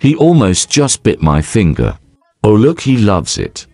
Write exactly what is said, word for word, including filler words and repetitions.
He almost just bit my finger. Oh look, he loves it.